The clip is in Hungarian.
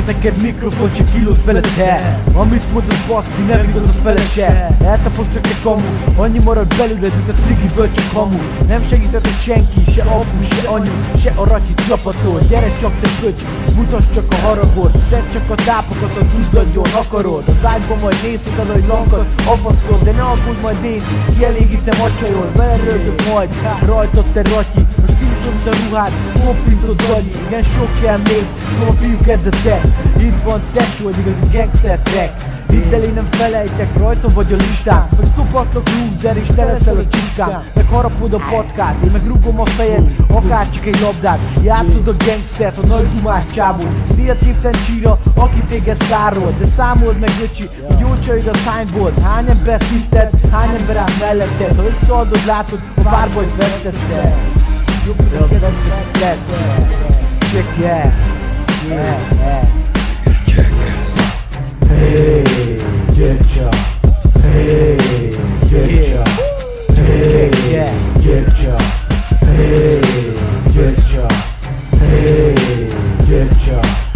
neked mikrofon, csak kilót veled te. Amit mondasz baszki, nem igaz a fele se. Eltapoz csak egy kamu, annyi marad belőled, mint a cigiből csak hamu. Nem segített senki, se apu, se anyu, se a ratyi csapatod. Gyere csak te köcs, mutasd csak a haragot. Szedd csak a tápokat, a duzzadjon akarod. Az ágyban majd nézed el, hogy lankat avaszol. De ne aggódj, majd én kielégítem a csajol. Beleröldök majd, rajtad te ratyi. Most tímsom a ruhád, koppintod Dali. Igen sok kell még, szóval fiúk edzetek. Itt van tesó, egy igazi gangster track. Hidd el, én nem felejtek, rajta vagy a listán. Meg szopatlak loser és te leszel a csiskám. Meg harapod a patkát, én meg rugom a fejed, akárcsak egy labdát. Játszod a gangstert, a nagy dumás csábot. Diatépten csíra, aki téged szárol. De számold meg öcsi, hogy jó csajod a signboard. Hány ember tisztelt, hány ember áll melletted. Ha összeadod, látod, a párba vagy vesztetted. Jobb, hogy vesztetted. Check yeah, yeah. Hey, Getcha. Hey, Getcha. Hey, Getcha. Hey, Getcha. Hey, Getcha.